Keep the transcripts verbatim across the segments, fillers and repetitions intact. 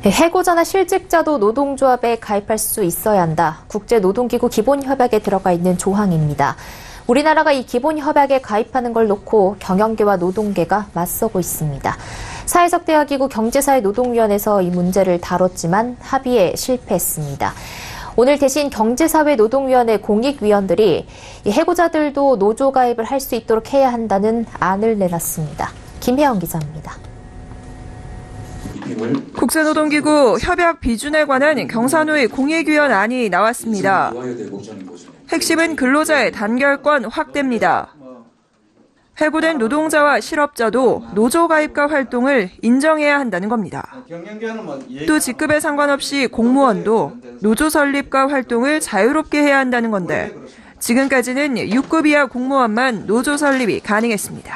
해고자나 실직자도 노동조합에 가입할 수 있어야 한다. 국제노동기구 기본협약에 들어가 있는 조항입니다. 우리나라가 이 기본협약에 가입하는 걸 놓고 경영계와 노동계가 맞서고 있습니다. 사회적 대화기구 경제사회노동위원회에서 이 문제를 다뤘지만 합의에 실패했습니다. 오늘 대신 경제사회노동위원회 공익위원들이 이 해고자들도 노조 가입을 할 수 있도록 해야 한다는 안을 내놨습니다. 김혜영 기자입니다. 국제노동기구 협약 비준에 관한 경사노위 공익위원 안이 나왔습니다. 핵심은 근로자의 단결권 확대입니다. 해고된 노동자와 실업자도 노조 가입과 활동을 인정해야 한다는 겁니다. 또 직급에 상관없이 공무원도 노조 설립과 활동을 자유롭게 해야 한다는 건데 지금까지는 육 급 이하 공무원만 노조 설립이 가능했습니다.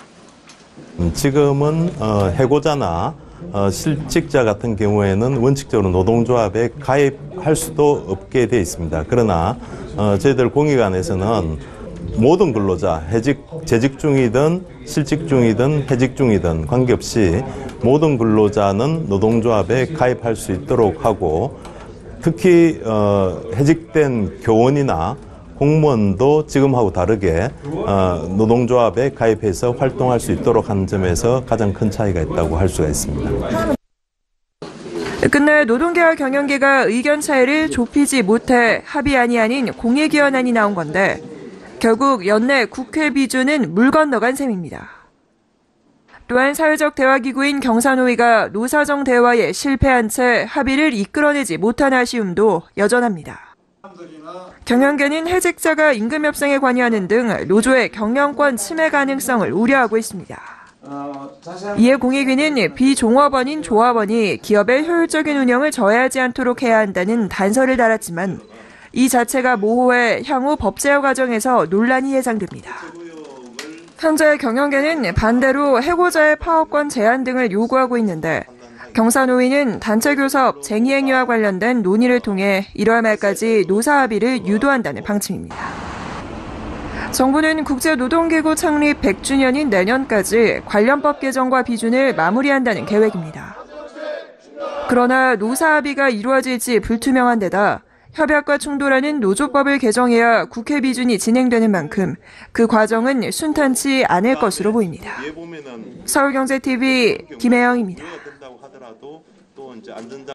지금은 해고자나 실직자 같은 경우에는 원칙적으로 노동조합에 가입할 수도 없게 되어 있습니다. 그러나 저희들 공익안에서는 모든 근로자, 해직, 재직 중이든 실직 중이든 해직 중이든 관계없이 모든 근로자는 노동조합에 가입할 수 있도록 하고 특히 해직된 교원이나 공무원도 지금하고 다르게 노동조합에 가입해서 활동할 수 있도록 하는 점에서 가장 큰 차이가 있다고 할 수가 있습니다. 끝내 노동계와 경영계가 의견 차이를 좁히지 못해 합의안이 아닌 공익위원안이 나온 건데 결국 연내 국회 비준은 물 건너간 셈입니다. 또한 사회적 대화기구인 경사노위가 노사정 대화에 실패한 채 합의를 이끌어내지 못한 아쉬움도 여전합니다. 경영계는 해직자가 임금 협상에 관여하는 등 노조의 경영권 침해 가능성을 우려하고 있습니다. 이에 공익위는 비종업원인 조합원이 기업의 효율적인 운영을 저해하지 않도록 해야 한다는 단서를 달았지만 이 자체가 모호해 향후 법 제어 과정에서 논란이 예상됩니다. 현재 경영계는 반대로 해고자의 파업권 제한 등을 요구하고 있는데 경사노위는 단체교섭, 쟁의행위와 관련된 논의를 통해 일월 말까지 노사 합의를 유도한다는 방침입니다. 정부는 국제노동기구 창립 백 주년인 내년까지 관련 법 개정과 비준을 마무리한다는 계획입니다. 그러나 노사 합의가 이루어질지 불투명한 데다 협약과 충돌하는 노조법을 개정해야 국회 비준이 진행되는 만큼 그 과정은 순탄치 않을 것으로 보입니다. 서울경제티비 김혜영입니다.